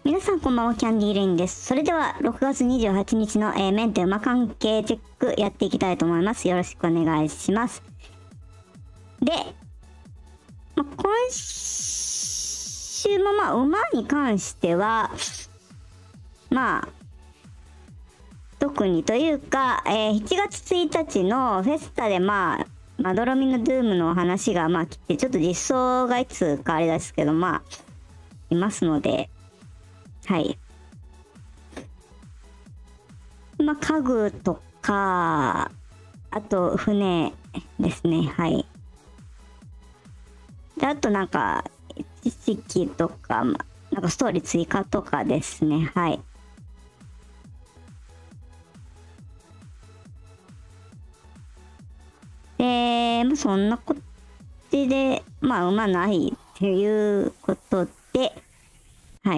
皆さんこんばんは、キャンディーレインです。それでは6月28日の、メンテ馬関係チェックやっていきたいと思います。よろしくお願いします。で、今週も馬に関しては特にというか、7月1日のフェスタでまどろみのドゥームの話が来て、ちょっと実装がいつかあれですけどいますので、はい。家具とか、あと船ですね。はい。で、あと知識とか、ストーリー追加とかですね。はい。で、そんなこっちで、馬ないっていうことで、はい。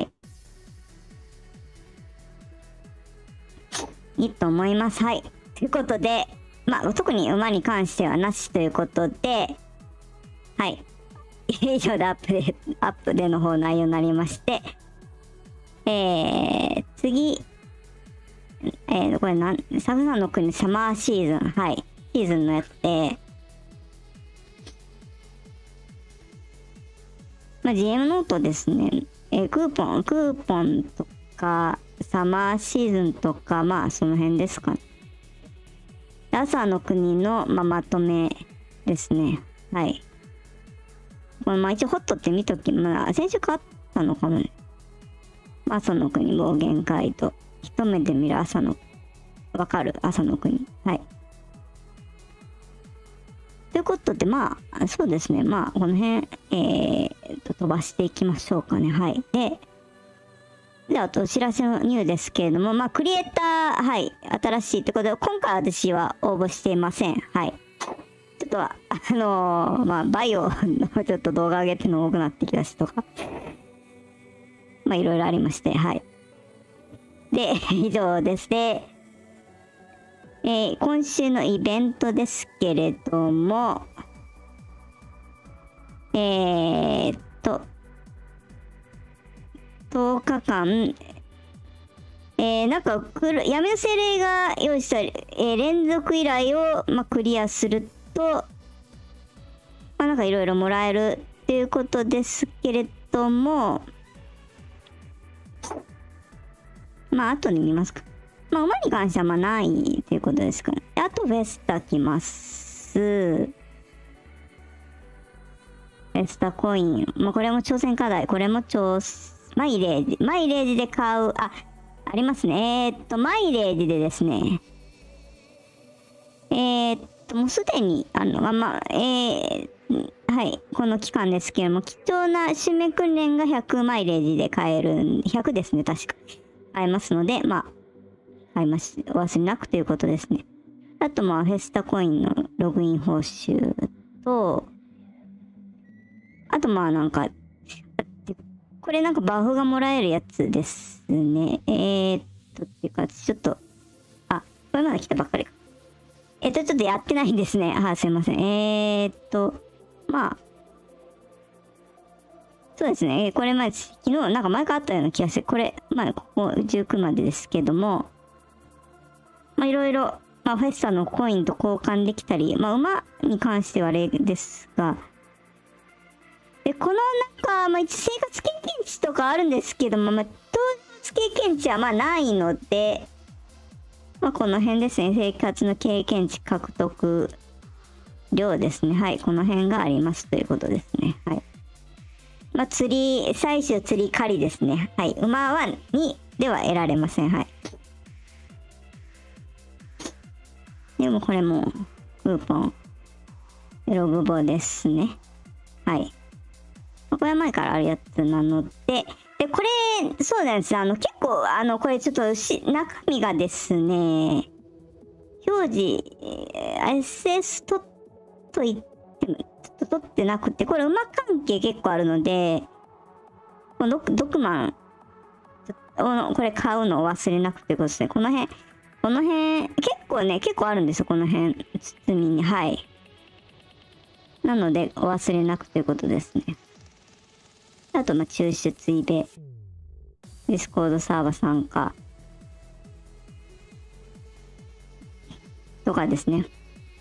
いいと思います。はい。ということで、特に馬に関してはなしということで、はい。以上でアップでの方内容になりまして、次、これサフナの国サマーシーズン、はい。シーズンのやつで、GM ノートですね、クーポンとか、サマーシーズンとか、その辺ですかね。朝の国の、まとめですね。はい。これ一応ホットって見とき、先週変わったのかもね。朝の国暴言ガイド。一目で見るわかる朝の国。はい。ということで、そうですね。この辺、飛ばしていきましょうかね。はい。で、あとお知らせのニューですけれども、クリエイター、はい、新しいということで、今回私は応募していません。はい。ちょっとバイオのちょっと動画上げてるの多くなってきたしとか、いろいろありまして、はい。で、以上です。で、今週のイベントですけれども、10日間、闇の精霊が用意した、連続依頼を、クリアすると、いろいろもらえるっていうことですけれども、後に見ますか。馬に関してはないということですかね。あとフェスタ来ます。フェスタコイン。これも挑戦課題。これもマイレージで買う。ありますね。マイレージでですね。もうすでに、はい、この期間ですけれども、貴重な締め訓練が100マイレージで買える、100ですね、確か。買えますので、買います。お忘れなくということですね。あと、フェスタコインのログイン報酬と、あと、これバフがもらえるやつですね。っていうか、ちょっと、これまだ来たばっかりか。ちょっとやってないんですね。すいません。そうですね。これ昨日前からあったような気がして、これ、ここ19までですけども、いろいろ、フェスタのコインと交換できたり、馬に関してはあれですが、で、この一生活経験値とかあるんですけども、当日経験値はないので、この辺ですね。生活の経験値獲得量ですね。はい。この辺がありますということですね。はい。採取釣り狩りですね。はい。馬は2では得られません。はい。でもこれも、クーポン、ログボですね。はい。これは前からあるやつなので、で、これ、そうなんです。結構、これちょっと中身がですね、表示、SS 取ってなくて、これ馬関係結構あるので、ドクマン、これ買うのを忘れなくてことですね。この辺、結構あるんですよ、この辺、包みに、はい。なので、お忘れなくということですね。あと、抽出イベディスコードサーバー参加とかですね。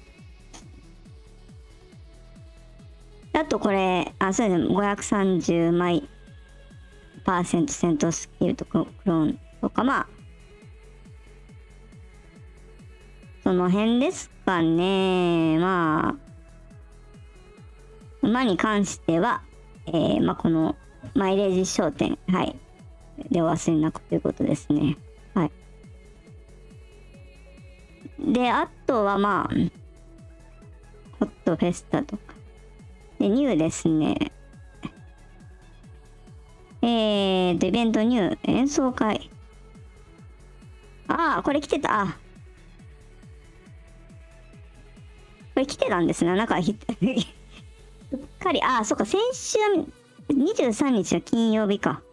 あとこれ、そうですね、530枚%戦闘スキルとクローンとか、まあ、その辺ですかね。まあ、馬に関しては、まあ、このマイレージ商店、はい。で、お忘れなくということですね。はい。で、あとはまあ、ホットフェスタとか。で、ニューですね。イベントニュー、演奏会。これ来てた。これ来てたんですね。なんか、うっかり、そっか、先週23日の金曜日か。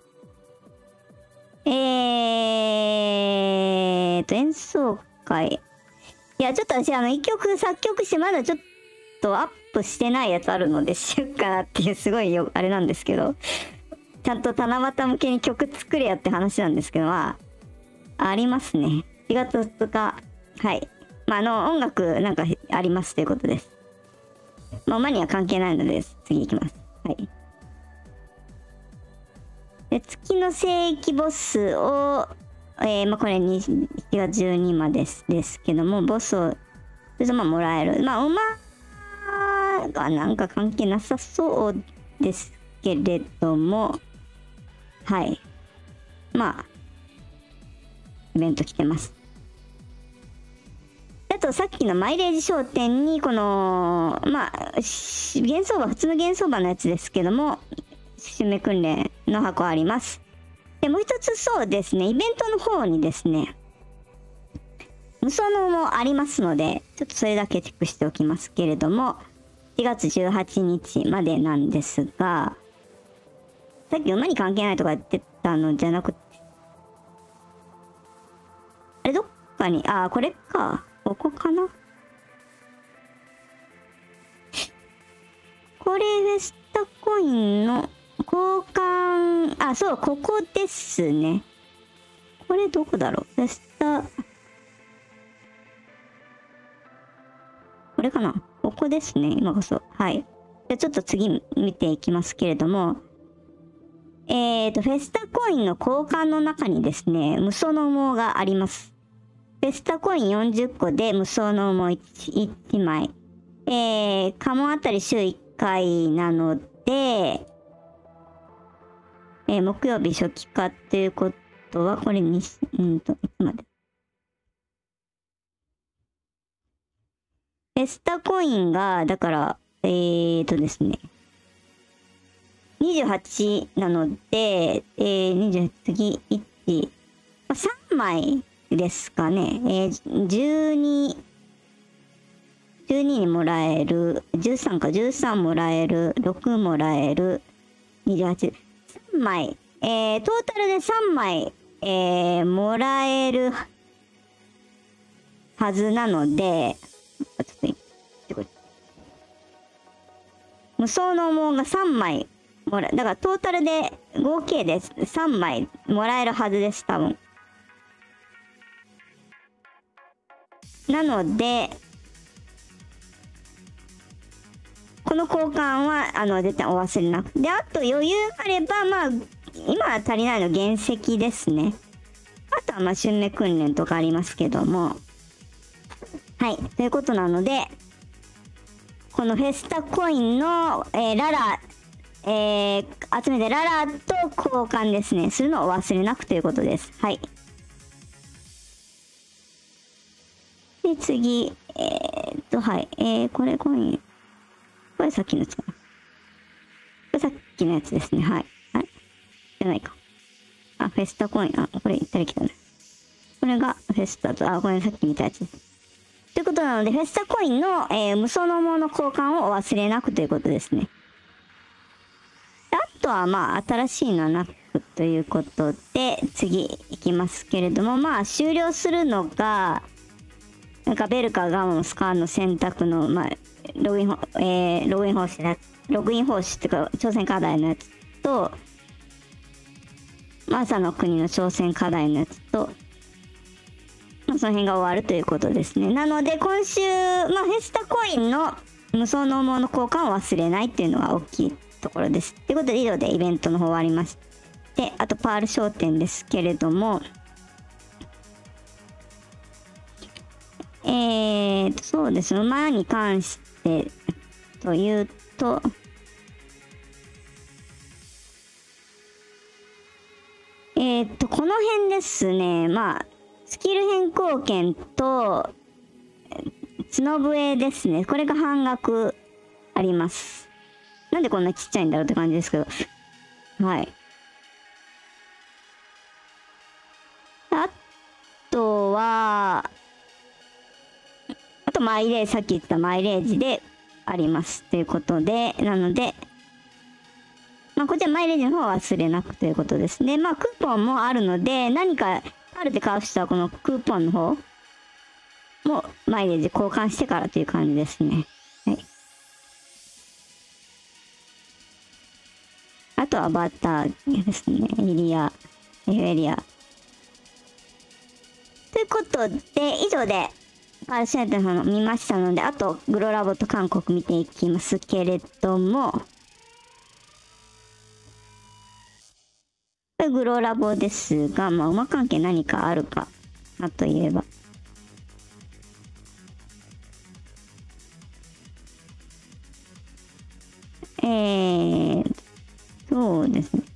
演奏会。いや、ちょっと私、一曲作曲して、まだちょっとアップしてないやつあるので、しよっかなっていう、すごいあれなんですけど、ちゃんと七夕向けに曲作れやって話なんですけど、ありますね。4月2日。はい。まあ、音楽なんかありますということです。まあ、馬には関係ないので、次行きます。はい。で、月の聖域ボスを、まあ、これ7月12までですけども、ボスを、まあ、もらえる。まあ、馬がなんか関係なさそうですけれども、はい。まあ、イベント来てます。あと、さっきのマイレージ商店に、この、まあ、普通の幻想馬のやつですけども、締め訓練の箱あります。で、もう一つそうですね、イベントの方にですね、無双のもありますので、ちょっとそれだけチェックしておきますけれども、4月18日までなんですが、さっき馬に関係ないとか言ってたのじゃなくて、あれどっかに、これか。ここかな。これフェスタコインの交換、そう、ここですね。これどこだろう。フェスタ、これかな。ここですね。今こそ。はい。じゃあちょっと次見ていきますけれども、フェスタコインの交換の中にですね、無双の羽毛があります。フェスタコイン40個で無双の羽毛 1枚。カモンあたり週1回なので、木曜日初期化っていうことは、これに、いつまで。フェスタコインが、だから、ですね。28なので、28次、1、3枚ですかね。12にもらえる、13か、13もらえる、6もらえる、28、3枚、トータルで3枚、もらえるはずなので、無双の羽毛が3枚だからトータルで合計で3枚もらえるはずです、多分。なので、この交換は、絶対お忘れなく。で、あと余裕があれば、まあ、今は足りないの原石ですね。あとは、まあ、春芽訓練とかありますけども。はい。ということなので、このフェスタコインの、ララ、集めてララと交換ですね。するのをお忘れなくということです。はい。で、次、はい。これコイン。これさっきのやつかな。これさっきのやつですね。はい。じゃないか。フェスタコイン。これ行ったり来たね。これがフェスタと、これさっき見たやつです。ということなので、フェスタコインの、無双のもの交換をお忘れなくということですね。あとは、まあ、新しいのはなくということで、次いきますけれども、まあ、終了するのが、なんかベルかガモンスカーの選択の、まあ、ログイン方式っていうか、挑戦課題のやつと、 朝の国の挑戦課題のやつと、その辺が終わるということですね。なので今週、フェスタコインの無双の羽毛の交換を忘れないっていうのが大きいところです。ということで以上でイベントの方終わりまして、あとパール商店ですけれども、そうですね、馬に関してというと、この辺ですね、スキル変更券と、角笛ですね。これが半額あります。なんでこんなちっちゃいんだろうって感じですけど。はい。あとは、マイレージ、さっき言ったマイレージであります。ということで、なので、こちらマイレージの方は忘れなくということですね。クーポンもあるので、何かカルテ買う人はこのクーポンの方もマイレージ交換してからという感じですね。はい。あとはバッターですね。イリア、エフェリア。ということで、以上で、パールシェンテンさんの見ましたので、あと、グロラボと韓国見ていきますけれども、グロラボですが、馬関係何かあるかなといえば。そうですね。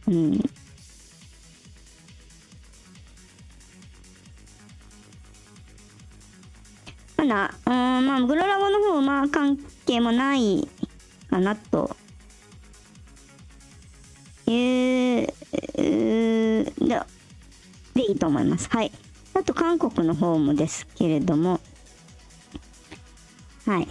グロラボの方、関係もないかなという、でいいと思います。はい。あと、韓国の方もですけれども、はい。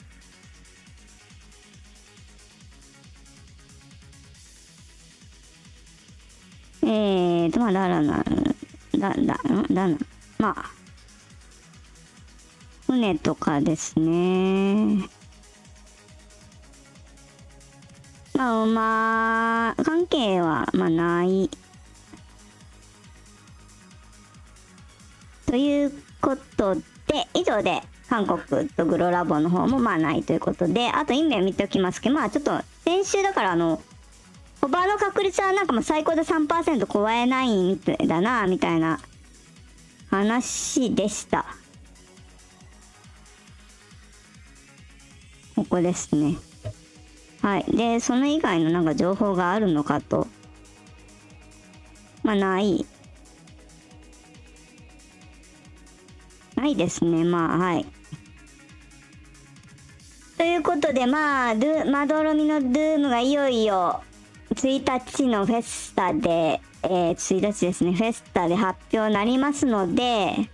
船とかですね。馬関係は、ない。ということで、以上で、韓国とグロラボの方もないということで、あと、インメン見ておきますけど、ちょっと、先週だからホバーの確率は最高で 3% 超えないみたいだな、みたいな話でした。ここですね。はい。で、その以外の情報があるのかと。ない。ないですね。はい。ということで、まどろみのドゥームがいよいよ、1日のフェスタで、1日ですね、フェスタで発表になりますので、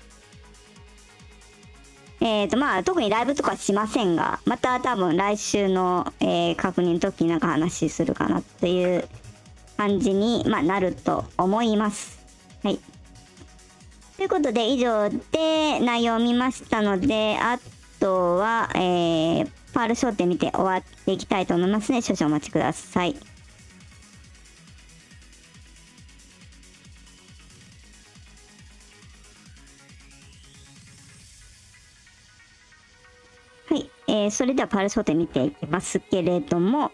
特にライブとかしませんが、また多分来週の、確認の時に話するかなという感じに、なると思います。はい。ということで、以上で内容を見ましたので、あとは、パール商店見て終わっていきたいと思いますね。少々お待ちください。はい。それではパール商店見ていきますけれども、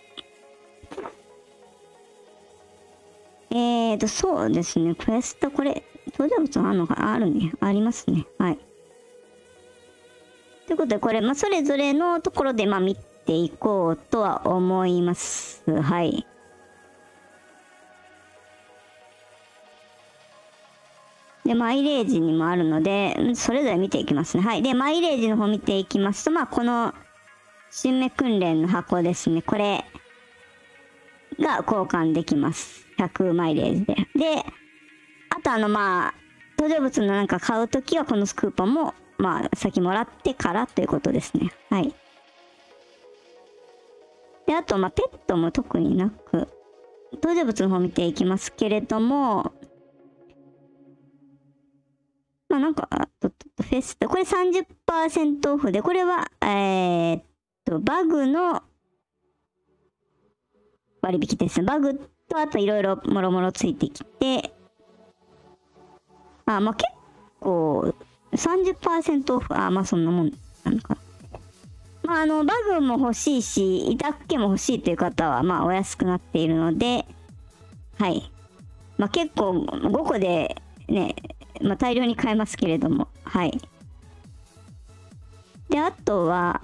そうですね。クエスト、これ、登場物あるのかあるね。ありますね。はい。ということで、これ、それぞれのところで、見ていこうとは思います。はい。で、マイレージにもあるので、それぞれ見ていきますね。はい。で、マイレージの方見ていきますと、この、新芽訓練の箱ですね。これが交換できます。100マイレージで。で、あと登場物の買うときはこのクーポンも、先もらってからということですね。はい。で、あと、ペットも特になく、登場物の方見ていきますけれども、フェスタ、これ 30% オフで、これは、バグの割引ですね。バグと、あといろいろもろもろついてきて、まあ結構、30% オフ、まあそんなもんなのかな。まあバグも欲しいし、委託券も欲しいという方は、まあお安くなっているので、はい。まあ結構5個でね、まあ大量に買えますけれども、はい。で、あとは、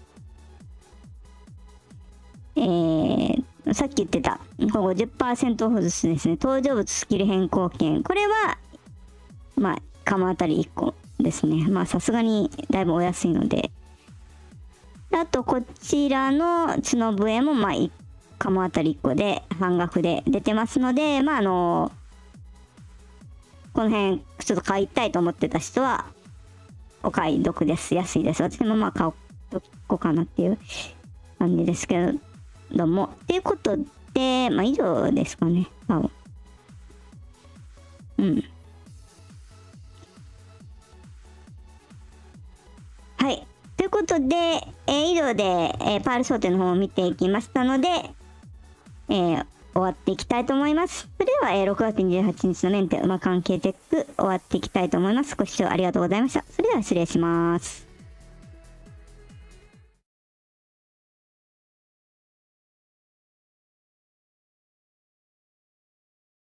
さっき言ってた、ここ 50% オフですね。登場物スキル変更券。これは、まあ、鎌あたり1個ですね。まあ、さすがにだいぶお安いので。あと、こちらの角笛も、まあ、鎌あたり1個で、半額で出てますので、まあ、この辺、ちょっと買いたいと思ってた人は、お買い得です。安いです。私もまあ、買おうかなっていう感じですけども。っていうことで、まあ、以上ですかね。多分。うん。はい。ということで、以上で、パール商店の方を見ていきましたので、終わっていきたいと思います。それでは、6月28日のメンテ馬関係テック終わっていきたいと思います。ご視聴ありがとうございました。それでは失礼します。